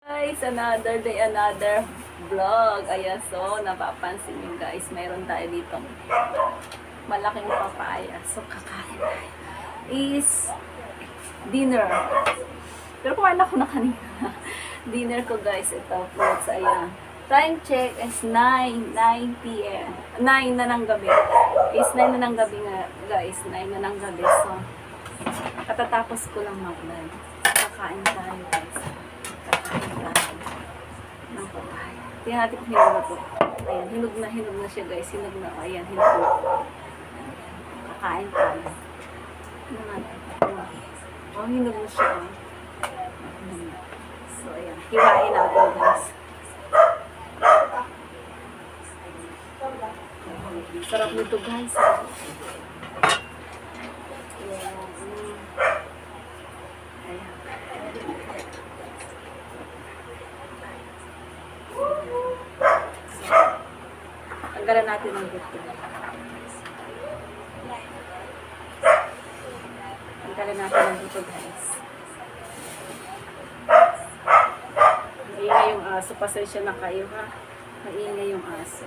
Guys, another day, another vlog. Ayan, so, napapansin nyo guys, mayroon tayo dito malaking papaya. So, kakain tayo. Is dinner. Pero kumain ako na kanina. Dinner ko guys, ito, fruits, ayan. Time check is 9 p.m. 9 na ng gabi. Is 9 na ng gabi nga, guys. 9 na ng gabi. So, katatapos ko lang mag-live. Kakain tayo guys. Ng papaya. Tingnan natin kung hinog na to. Ayan, hinog na siya guys. Hinog na. Ayan, hinog na. Kakain tayo. Tingnan natin. Oh, hinog na siya. So, ayan. Hiwain natin guys. Sarap nito guys. Ayan. Tanggalan natin ang buto. Tanggalan natin ang buto guys. Maingay yung aso. Pasensya na kayo ha. Maingay yung aso.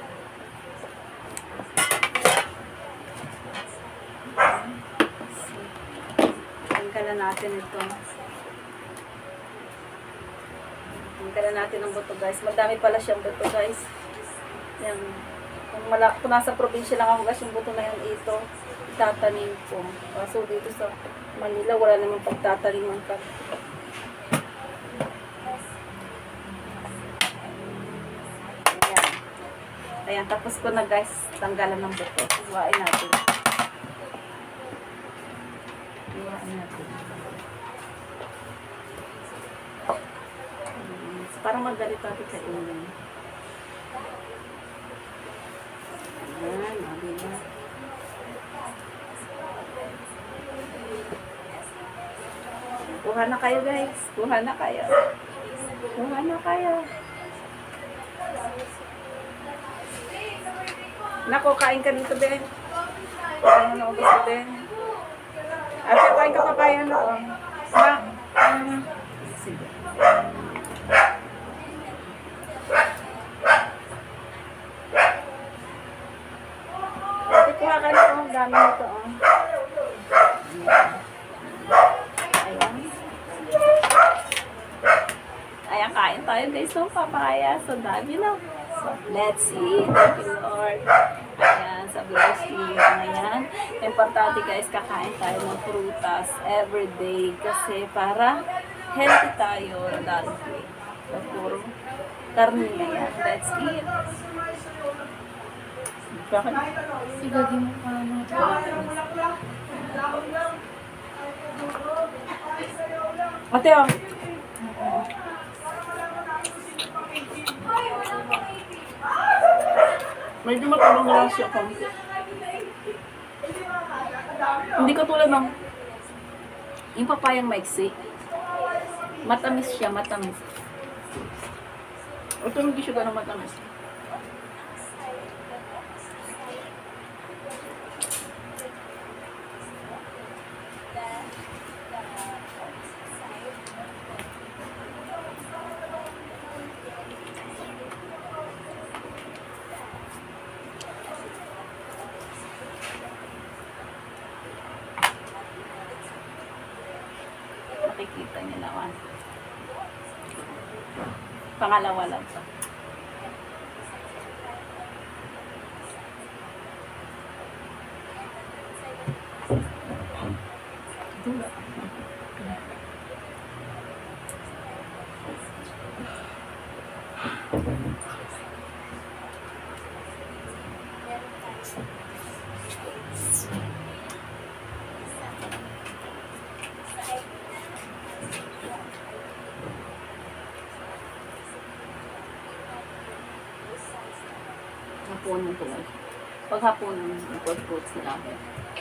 Tanggalan natin ito. Tanggalan natin ang buto guys. Madami pala siyang buto guys. Yan. Kung nasa probinsya lang ako guys, yung buto na yan ito, itatanim ko. Kaso dito sa Manila, wala namang pagtatanim ka. Ayan. Ayan, tapos ko na guys, tanggalan ng buto. Iwain natin. Iwain natin. Parang magalit natin sa inyo. Ayan, diba? Kuha na kayo guys. Kuha na kayo. Kuha na kayo. Nako, kain ka dito, Ben. Kain mo na ubos ko, Ben. Ate, kain ka papaya na. Ha? Sige. Kuha ka na ang dami nito, oh. Ayan. Ayan, kain tayo guys ng papaya. So, dami na. So, let's eat. Thank you, Lord. Ayan, sa blessing. Ayan. Importante guys, kakain tayo ng prutas everyday. Kasi para healthy tayo. Dati. So, puro karne. Ayan. Let's eat. Bakit? Sigagin mo pa naman. Ate, oh. Medyo matabang lang siya ko. Hindi ko tulad ng yung papayang maiksi. Matamis siya, matamis. Ito hindi siya ganun matamis. Makikita niyo naman. Pangalawa lang ito. Hapunan ko lang. Pag hapunan, fruits na namin.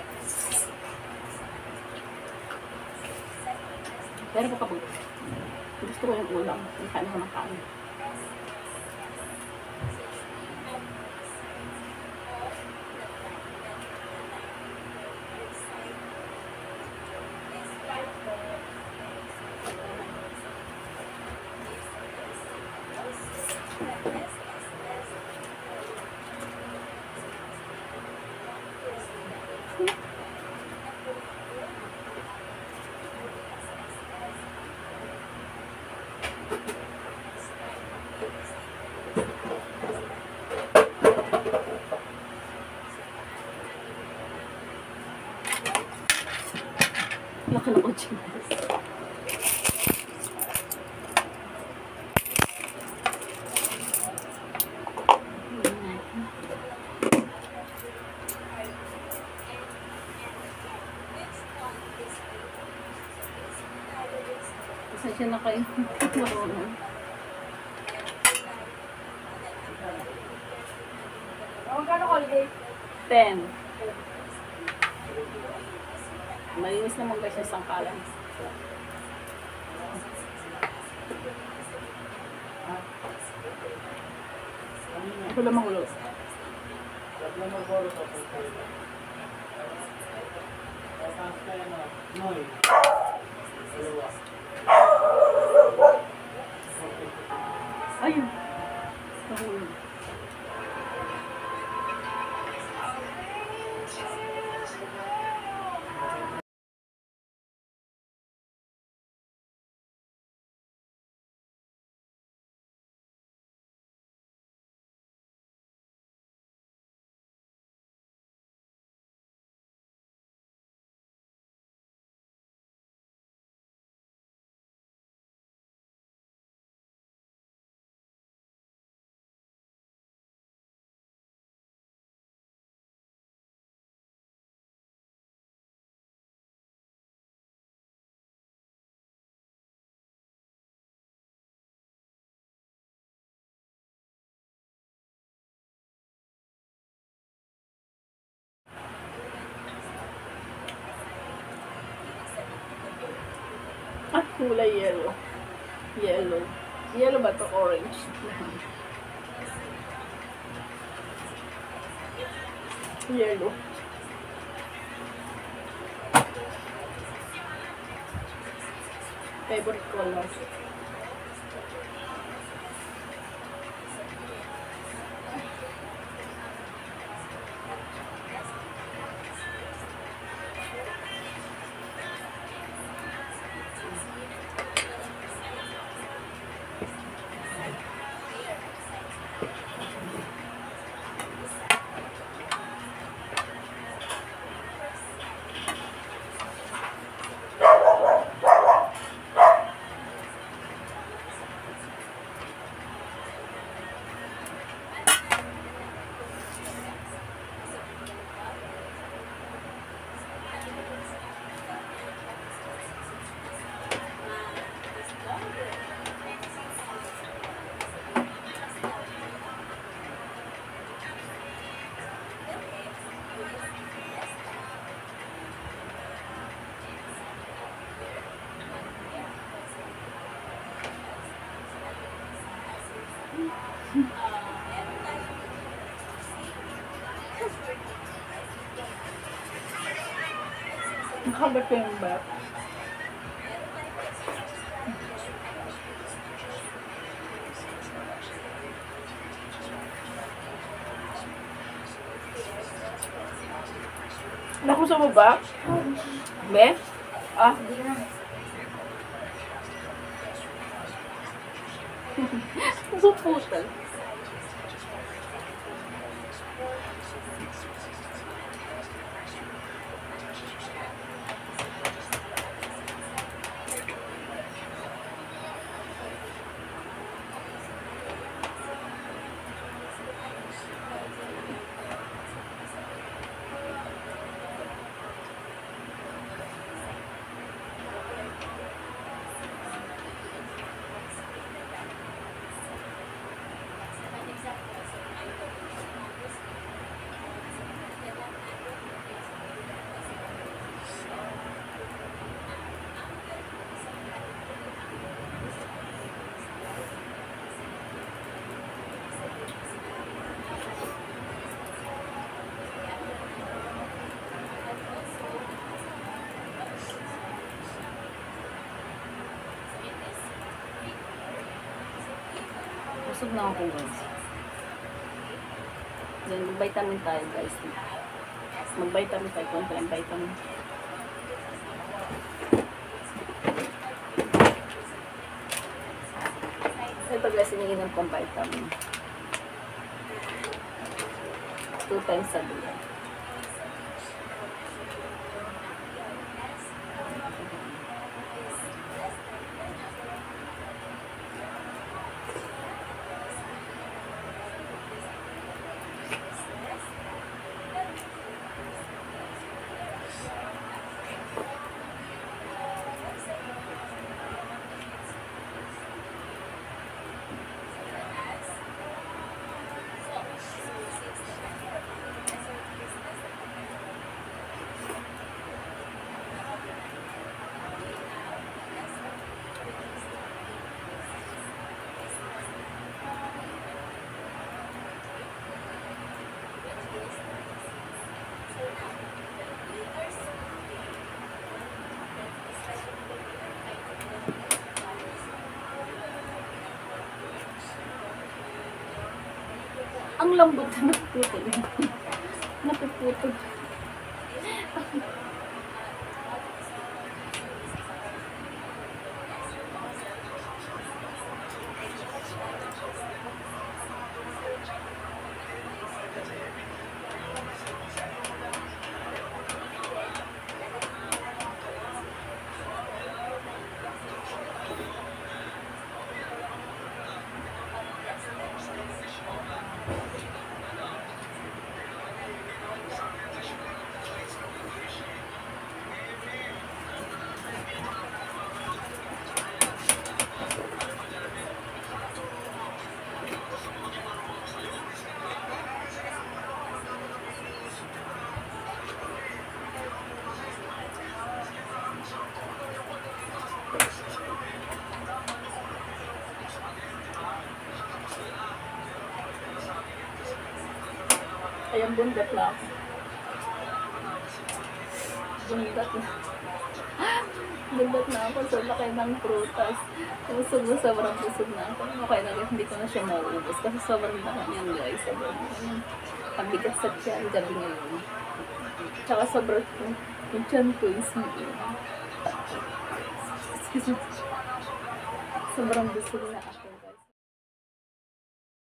Pero kapag gusto ko yung ulam, yung kain ko ng kain. Laki ng kotse. Pasensya na kayo. Magkano holiday? 10. Malinis naman guys yung sangkalan. Ito lang mahulog. Ayun. Mahulog. At kulay yellow. Yellow. Yellow ba to? Orange. Yellow. Favorite color. Nakagat ko yung bat. Naku sa baba? Be? Ah. Puputal. Busog na ako guys. Then, mag-vitamin tayo guys. Mag-vitamin tayo. Kung ang vitamin. Ito guys, iniinom pang vitamin. 2 times a day. Ang lambot na napuputol. Napuputol. Ayan, bundat na ako. Bundat na. Bundat na ako. So, laki ng prutas. Busog na, sobrang busog na ako. Okay na guys, hindi ko na siya mauubos. Kasi sobrang laki niyan guys. Sobrang kabigat sa tiyan gabi ngayon. Tsaka sobrang yung tiyan ko is excuse me. Sobrang busog na ako.